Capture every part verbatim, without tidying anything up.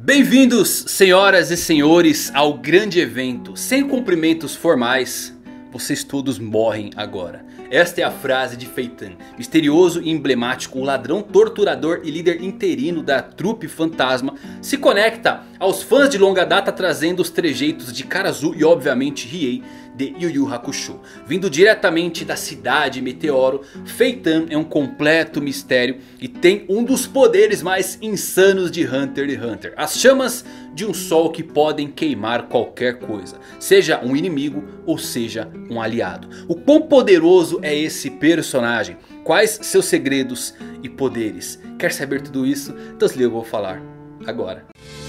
Bem-vindos, senhoras e senhores, ao grande evento. Sem cumprimentos formais, vocês todos morrem agora. Esta é a frase de Feitan, misterioso e emblemático, o ladrão, torturador e líder interino da trupe fantasma. Se conecta aos fãs de longa data trazendo os trejeitos de Karazu e obviamente Riei de Yu Yu Hakusho. Vindo diretamente da cidade Meteoro, Feitan é um completo mistério e tem um dos poderes mais insanos de Hunter x Hunter. As chamas de um sol que podem queimar qualquer coisa, seja um inimigo ou seja um aliado. O quão poderoso é esse personagem? Quais seus segredos e poderes? Quer saber tudo isso? Então se liga, eu vou falar agora.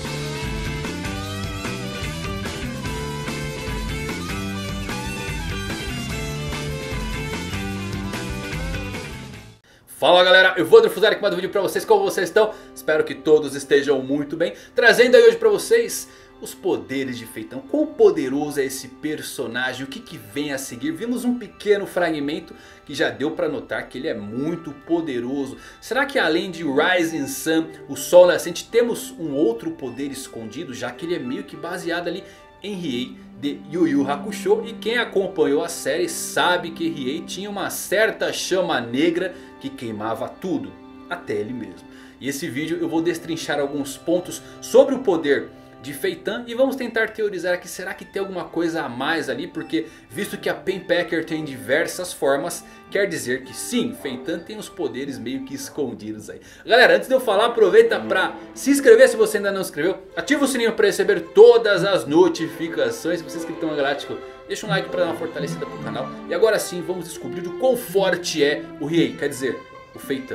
Fala galera, eu vou Fusari aqui mais um vídeo pra vocês, como vocês estão? Espero que todos estejam muito bem. Trazendo aí hoje pra vocês os poderes de Feitan. Quão poderoso é esse personagem, o que, que vem a seguir? Vimos um pequeno fragmento que já deu pra notar que ele é muito poderoso. Será que além de Rising Sun, o Sol Nascente, temos um outro poder escondido? Já que ele é meio que baseado ali em Riei de Yu Yu Hakusho. E quem acompanhou a série sabe que Riei tinha uma certa chama negra que queimava tudo, até ele mesmo. E esse vídeo eu vou destrinchar alguns pontos sobre o poder de Feitan. E vamos tentar teorizar aqui, será que tem alguma coisa a mais ali? Porque visto que a Penpacker tem diversas formas, quer dizer que sim, Feitan tem os poderes meio que escondidos aí. Galera, antes de eu falar, aproveita para se inscrever se você ainda não se inscreveu. Ativa o sininho para receber todas as notificações. Se você é inscrito no Galáctico, deixa um like para dar uma fortalecida pro canal. E agora sim, vamos descobrir o quão forte é o Riei, quer dizer, o Feitan.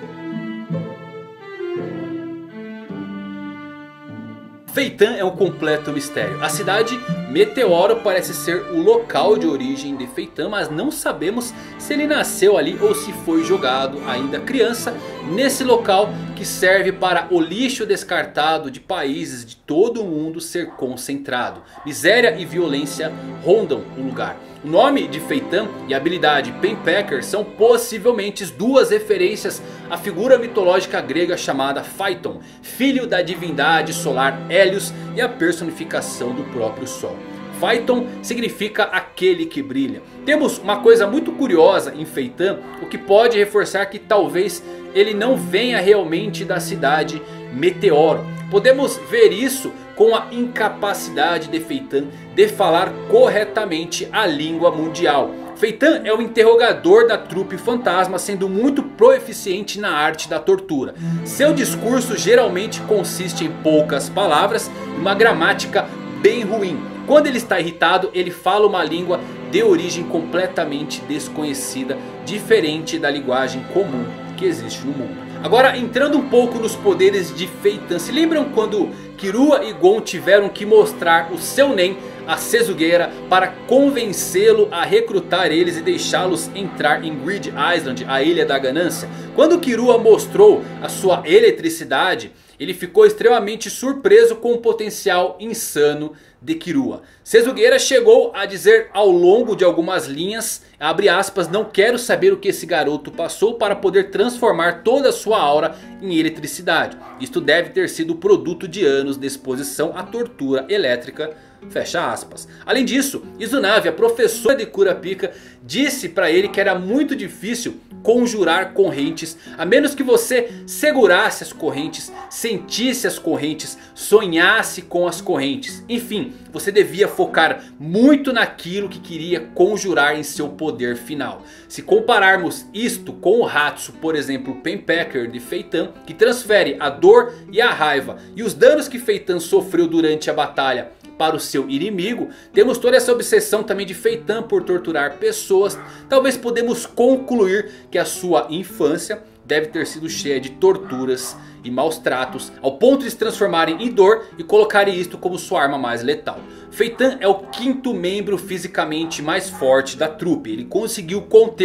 Feitan é um completo mistério. A cidade Meteoro parece ser o local de origem de Feitan, mas não sabemos se ele nasceu ali ou se foi jogado ainda criança nesse local que serve para o lixo descartado de países de todo o mundo ser concentrado. Miséria e violência rondam o lugar. O nome de Feitan e a habilidade Penpacker são possivelmente duas referências à figura mitológica grega chamada Phaeton, filho da divindade solar Hélios e a personificação do próprio Sol. Phaeton significa aquele que brilha. Temos uma coisa muito curiosa em Feitan, o que pode reforçar que talvez ele não venha realmente da cidade Meteoro. Podemos ver isso com a incapacidade de Feitan de falar corretamente a língua mundial. Feitan é o interrogador da trupe fantasma, sendo muito proeficiente na arte da tortura. Seu discurso geralmente consiste em poucas palavras e uma gramática bem ruim. Quando ele está irritado, ele fala uma língua de origem completamente desconhecida, diferente da linguagem comum que existe no mundo. Agora, entrando um pouco nos poderes de Feitan, se lembram quando Killua e Gon tiveram que mostrar o seu Nen a Sezugera para convencê-lo a recrutar eles e deixá-los entrar em Grid Island, a Ilha da Ganância? Quando Killua mostrou a sua eletricidade, ele ficou extremamente surpreso com o potencial insano de Killua. Sezugera chegou a dizer ao longo de algumas linhas, abre aspas, não quero saber o que esse garoto passou para poder transformar toda a sua aura em eletricidade. Isto deve ter sido produto de anos de exposição à tortura elétrica. Fecha aspas. Além disso, Izunami, a professora de Kurapika, disse para ele que era muito difícil conjurar correntes, a menos que você segurasse as correntes, sentisse as correntes, sonhasse com as correntes. Enfim, você devia focar muito naquilo que queria conjurar em seu poder final. Se compararmos isto com o Hatsu, por exemplo, Penpacker de Feitan, que transfere a dor e a raiva e os danos que Feitan sofreu durante a batalha para o seu inimigo, temos toda essa obsessão também de Feitan por torturar pessoas. Talvez podemos concluir que a sua infância deve ter sido cheia de torturas e maus tratos, ao ponto de se transformarem em dor e colocarem isto como sua arma mais letal. Feitan é o quinto membro fisicamente mais forte da trupe. Ele conseguiu conter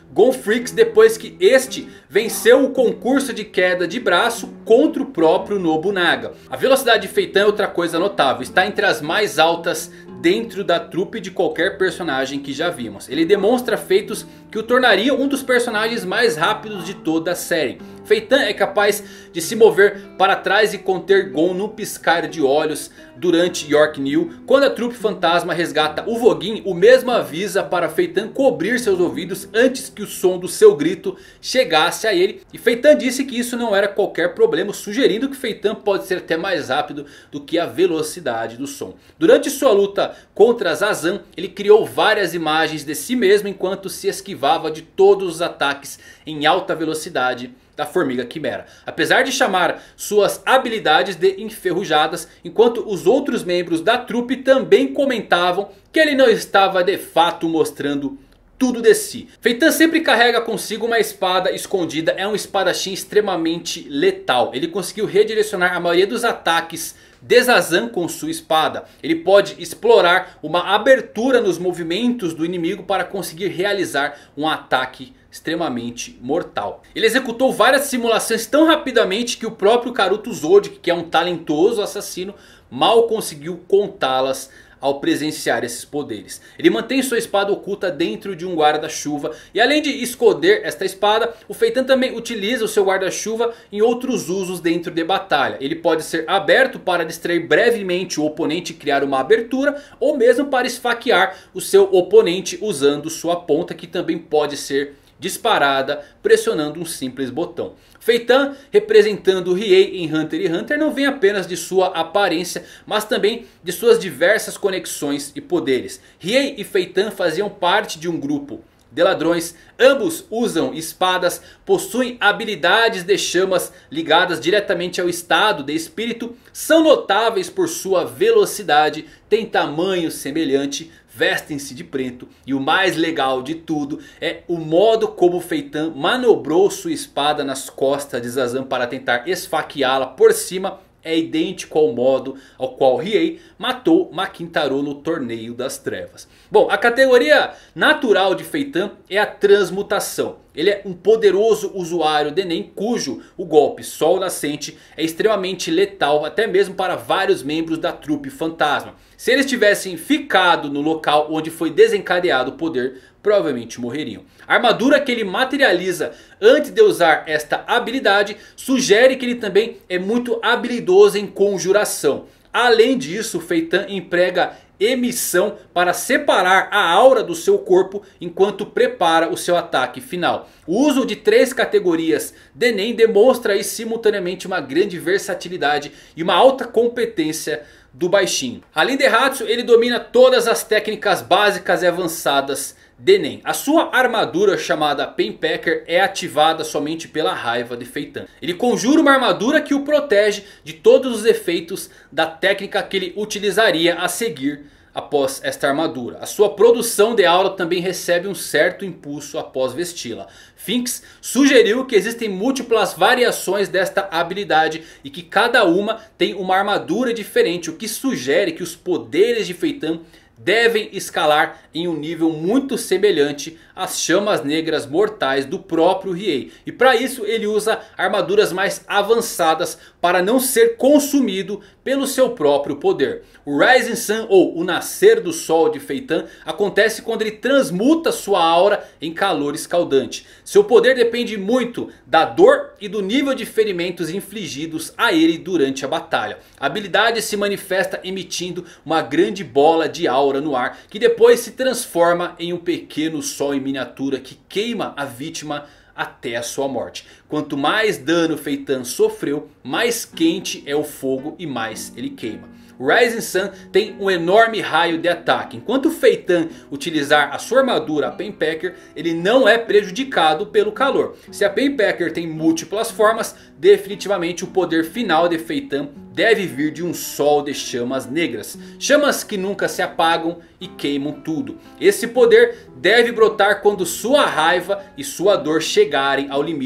Gonfrix depois que este venceu o concurso de queda de braço contra o próprio Nobunaga. A velocidade de Feitan é outra coisa notável, está entre as mais altas dentro da trupe de qualquer personagem que já vimos. Ele demonstra feitos que o tornariam um dos personagens mais rápidos de toda a série. Feitan é capaz de se mover para trás e conter Gon num piscar de olhos durante York New. Quando a trupe fantasma resgata o Voguin, o mesmo avisa para Feitan cobrir seus ouvidos antes que o som do seu grito chegasse a ele. E Feitan disse que isso não era qualquer problema, sugerindo que Feitan pode ser até mais rápido do que a velocidade do som. Durante sua luta contra Zazan, ele criou várias imagens de si mesmo enquanto se esquivava de todos os ataques em alta velocidade da Formiga Quimera. Apesar de chamar suas habilidades de enferrujadas, enquanto os outros membros da trupe também comentavam que ele não estava de fato mostrando tudo de si. Feitan sempre carrega consigo uma espada escondida, é um espadachim extremamente letal. Ele conseguiu redirecionar a maioria dos ataques de Zazan com sua espada. Ele pode explorar uma abertura nos movimentos do inimigo para conseguir realizar um ataque extremamente mortal. Ele executou várias simulações tão rapidamente que o próprio Karuto Zodic, que é um talentoso assassino, mal conseguiu contá-las ao presenciar esses poderes. Ele mantém sua espada oculta dentro de um guarda-chuva. E além de esconder esta espada, o Feitan também utiliza o seu guarda-chuva em outros usos dentro de batalha. Ele pode ser aberto para distrair brevemente o oponente e criar uma abertura, ou mesmo para esfaquear o seu oponente usando sua ponta, que também pode ser disparada pressionando um simples botão. Feitan, representando Riei em Hunter x Hunter, não vem apenas de sua aparência, mas também de suas diversas conexões e poderes. Riei e Feitan faziam parte de um grupo de ladrões, ambos usam espadas, possuem habilidades de chamas ligadas diretamente ao estado de espírito, são notáveis por sua velocidade, têm tamanho semelhante, vestem-se de preto e o mais legal de tudo é o modo como Feitan manobrou sua espada nas costas de Zazan para tentar esfaqueá-la por cima. É idêntico ao modo ao qual Riei matou Ma Quintaro no Torneio das Trevas. Bom, a categoria natural de Feitan é a transmutação. Ele é um poderoso usuário de Nen, cujo o golpe Sol Nascente é extremamente letal, até mesmo para vários membros da trupe fantasma. Se eles tivessem ficado no local onde foi desencadeado o poder, provavelmente morreriam. A armadura que ele materializa antes de usar esta habilidade sugere que ele também é muito habilidoso em conjuração. Além disso, Feitan emprega emissão para separar a aura do seu corpo enquanto prepara o seu ataque final. O uso de três categorias de Nen demonstra aí simultaneamente uma grande versatilidade e uma alta competência do baixinho. Além de Hatsu, ele domina todas as técnicas básicas e avançadas de Nen. A sua armadura chamada Painpacker é ativada somente pela raiva de Feitan. Ele conjura uma armadura que o protege de todos os efeitos da técnica que ele utilizaria a seguir após esta armadura. A sua produção de aura também recebe um certo impulso após vesti-la. Finks sugeriu que existem múltiplas variações desta habilidade e que cada uma tem uma armadura diferente, o que sugere que os poderes de Feitan devem escalar em um nível muito semelhante às chamas negras mortais do próprio Riei. E para isso ele usa armaduras mais avançadas para não ser consumido pelo seu próprio poder. O Rising Sun, ou o nascer do sol de Feitan, acontece quando ele transmuta sua aura em calor escaldante. Seu poder depende muito da dor e do nível de ferimentos infligidos a ele durante a batalha. A habilidade se manifesta emitindo uma grande bola de aura no ar, que depois se transforma em um pequeno sol em miniatura que queima a vítima até a sua morte. Quanto mais dano Feitan sofreu, mais quente é o fogo e mais ele queima. O Rising Sun tem um enorme raio de ataque. Enquanto Feitan utilizar a sua armadura, a Painpacker, ele não é prejudicado pelo calor. Se a Painpacker tem múltiplas formas, definitivamente o poder final de Feitan deve vir de um sol de chamas negras. Chamas que nunca se apagam e queimam tudo. Esse poder deve brotar quando sua raiva e sua dor chegarem ao limite de seu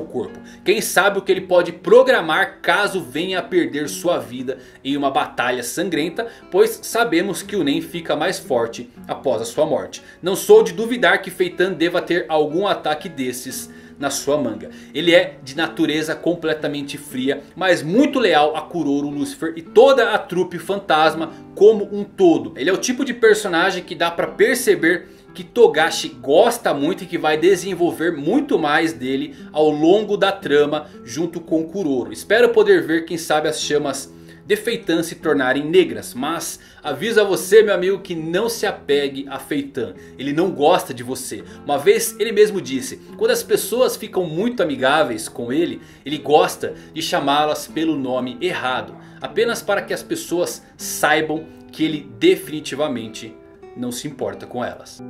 corpo. Quem sabe o que ele pode programar caso venha a perder sua vida em uma batalha sangrenta, pois sabemos que o Nen fica mais forte após a sua morte. Não sou de duvidar que Feitan deva ter algum ataque desses na sua manga. Ele é de natureza completamente fria, mas muito leal a Kuroro, Lucifer e toda a trupe fantasma como um todo. Ele é o tipo de personagem que dá para perceber que Togashi gosta muito e que vai desenvolver muito mais dele ao longo da trama junto com Kuroro. Espero poder ver, quem sabe, as chamas de Feitan se tornarem negras. Mas aviso a você, meu amigo, que não se apegue a Feitan. Ele não gosta de você. Uma vez ele mesmo disse: quando as pessoas ficam muito amigáveis com ele, ele gosta de chamá-las pelo nome errado. Apenas para que as pessoas saibam que ele definitivamente não se importa com elas.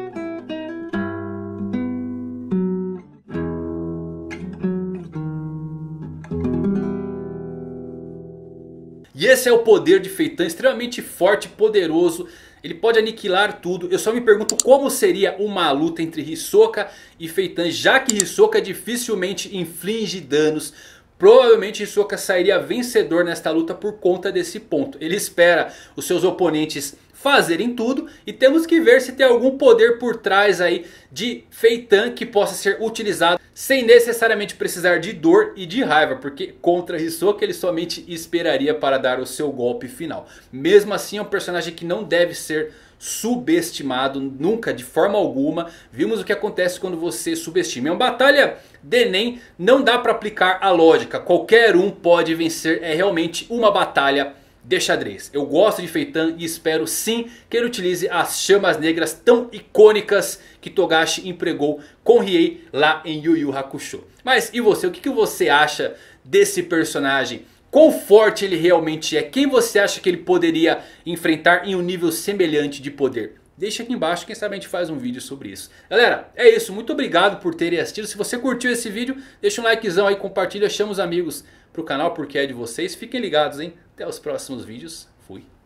E esse é o poder de Feitan, extremamente forte e poderoso. Ele pode aniquilar tudo. Eu só me pergunto como seria uma luta entre Hisoka e Feitan, já que Hisoka dificilmente inflige danos. Provavelmente Hisoka sairia vencedor nesta luta por conta desse ponto. Ele espera os seus oponentes fazerem tudo e temos que ver se tem algum poder por trás aí de Feitan que possa ser utilizado sem necessariamente precisar de dor e de raiva, porque contra Hisoka ele somente esperaria para dar o seu golpe final. Mesmo assim é um personagem que não deve ser subestimado nunca, de forma alguma. Vimos o que acontece quando você subestima. Em uma batalha de Nen não dá para aplicar a lógica, qualquer um pode vencer, é realmente uma batalha de xadrez. Eu gosto de Feitan e espero sim que ele utilize as chamas negras tão icônicas que Togashi empregou com Riei lá em Yu Yu Hakusho. Mas e você? O que você acha desse personagem? Quão forte ele realmente é? Quem você acha que ele poderia enfrentar em um nível semelhante de poder? Deixa aqui embaixo, quem sabe a gente faz um vídeo sobre isso. Galera, é isso. Muito obrigado por terem assistido. Se você curtiu esse vídeo, deixa um likezão aí, compartilha, chama os amigos pro canal porque é de vocês. Fiquem ligados, hein? Até os próximos vídeos. Fui.